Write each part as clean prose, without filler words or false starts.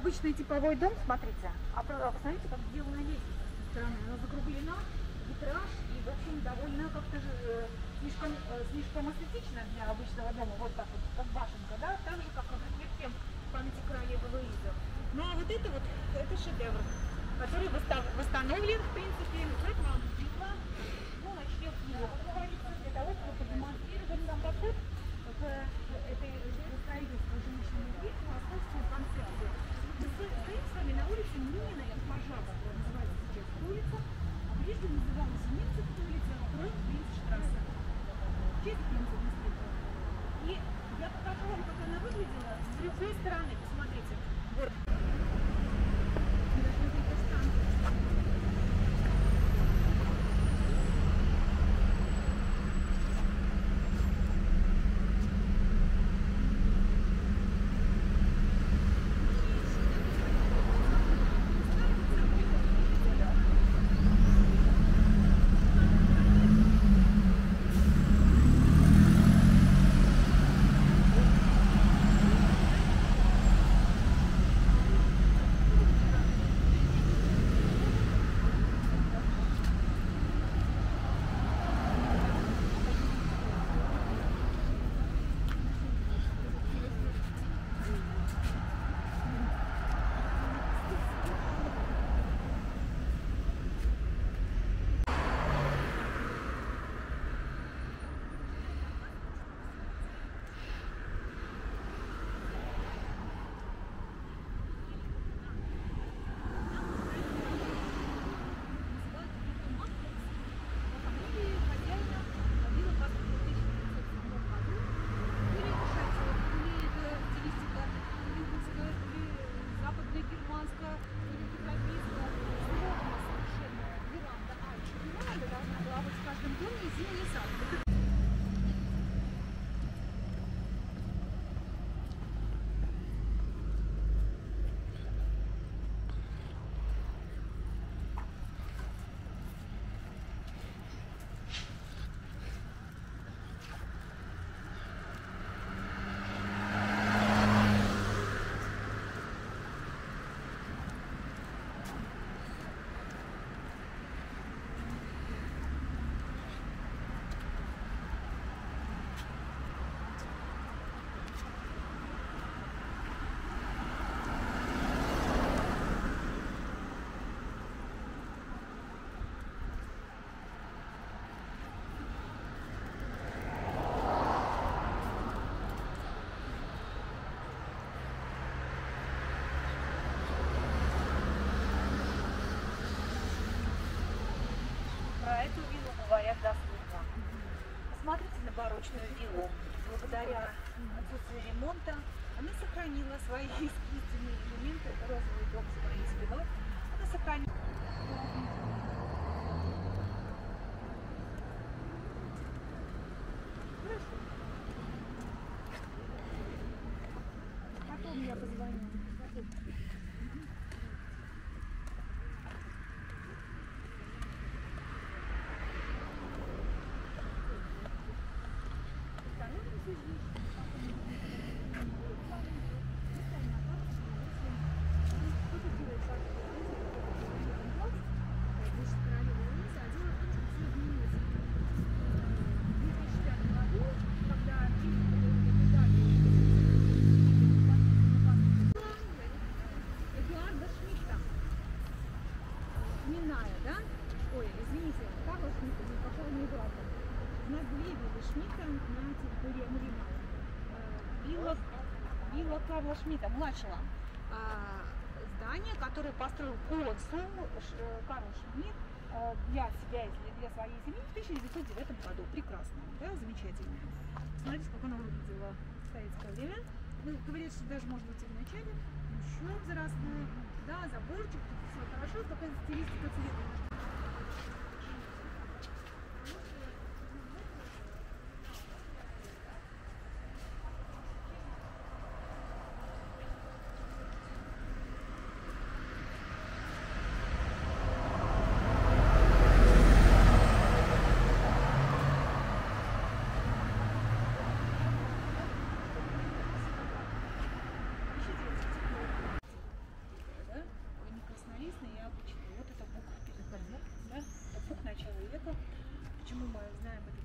обычный типовой дом, смотрите, посмотрите, как сделана лестница со стороны. Она закруглена, витраж и вообще довольно как-то слишком эстетично для обычного дома. Вот так вот, как башенка, да, так же, как в всем памяти королевы Луизы. Ну а вот это шедевр, который восстановлен, в принципе, как вам видно. Ну, начнем с него, как говорится, для того, чтобы продемонстрировать сам подход к этой строительству жилищной любви, московскую концепцию. Мы стоим с вами на улице Минина и Пожара, которая называется сейчас улица, а прежде называлась Минцевская улица, Принцштрассе. В честь принца Дмитрия. И я покажу вам, как она выглядела с другой стороны. Посмотрите. Вот. Говорят дословно. Посмотрите на барочную виллу. Благодаря отсутствию ремонта она сохранила свои искусственные элементы. Это розовый дом с моей спиной. Она сохранила. Хорошо. Потом я позвоню. Карла Шмидта, младшего. Здание, которое построил консул Карл Шмидт для себя и для своей семьи в 1909 году. Прекрасно, да, замечательно. Смотрите, как оно выглядело в советское время. Ну, говорят, что даже может быть и в начале. Еще взрослое, да, заборчик, тут все хорошо, такая стилистика цвета.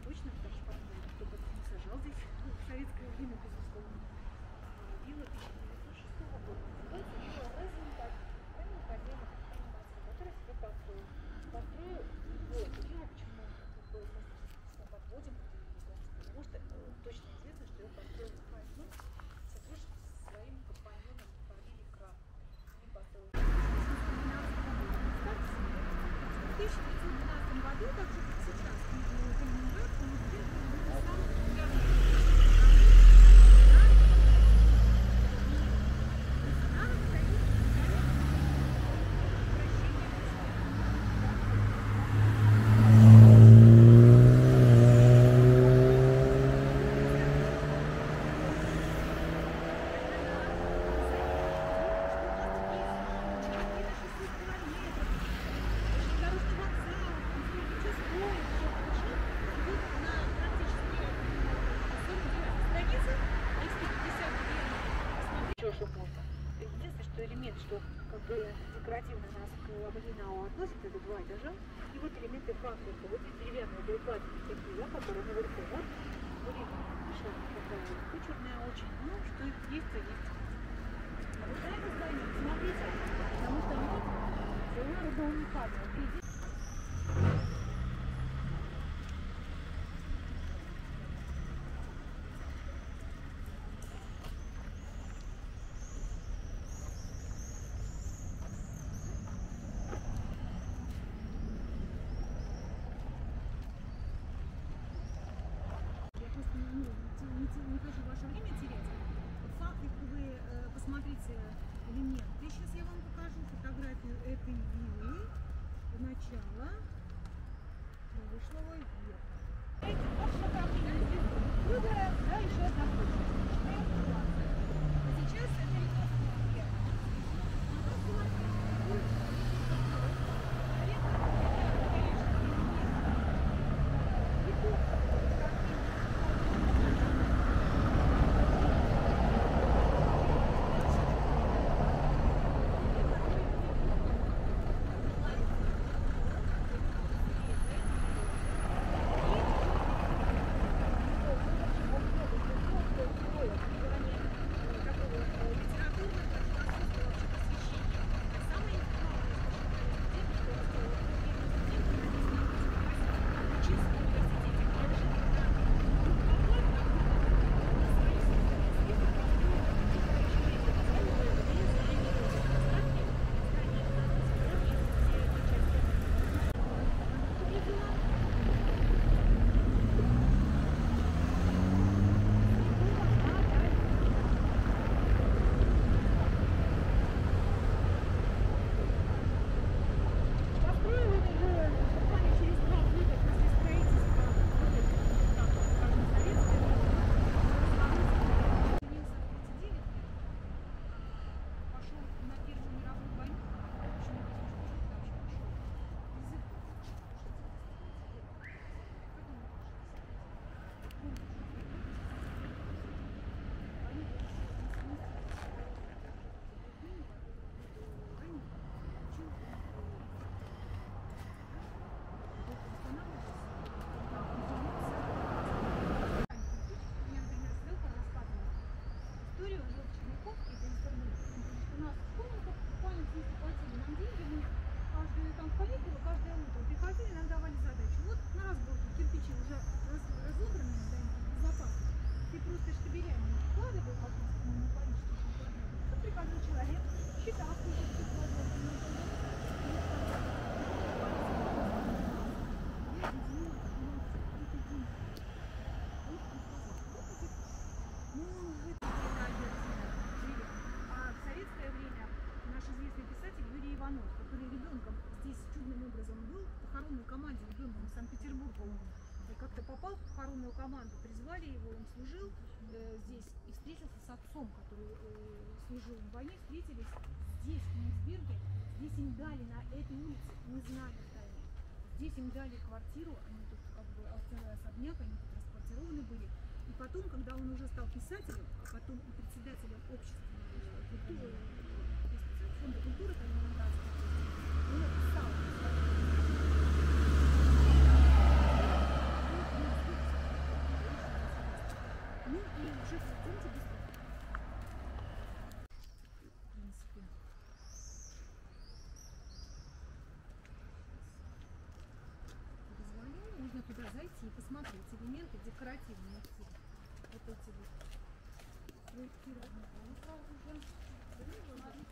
точно, потому что кто-то не сажал здесь в советское время, безусловно. Вилла 1906 года. Называется вилла Розенбах, правильно, хозяина реанимации, который себе построил. Построил эту виллу, почему мы подводим, потому что точно известно, что его построил Красный, соответственно, своим компаньоном по фамилии Крам. Они построили. В 1912 году, так же как сейчас, Калининград, он был самым популярным. Единственное, что элемент, что как бы декоративно нас к Абагинау относит, это 2 этажа. И вот элементы франкфурта. Вот эти деревянные боеприпасы такие, да, которые наверху. Вот были такая вычурная очень. Ну, что есть, то есть. А вот на это здание, смотрите, потому что оно целое уникальное. Не хочу ваше время терять. Фактик вы посмотрите элементы. Сейчас я вам покажу фотографию этой виллы. Начало прошлого века. Вот фотография Крюгера, да, еще одна точка. Сейчас это Литовский век. Который ребенком здесь чудным образом был, в похоронной команде ребенком в Санкт-Петербурге. И как-то попал в похоронную команду, призвали его, он служил здесь и встретился с отцом, который служил в войне, встретились здесь, в Кенигсберге. Здесь им дали на этой улице, не знали тайны. Здесь им дали квартиру, они тут как бы целый особняк, они тут расквартированы были. И потом, когда он уже стал писателем, а потом и председателем общества культуры, фонда культуры Калининградской, он написал можно туда зайти и посмотреть элементы декоративные. Вот эти вот проектированные. Ну, сразу же, смотрите,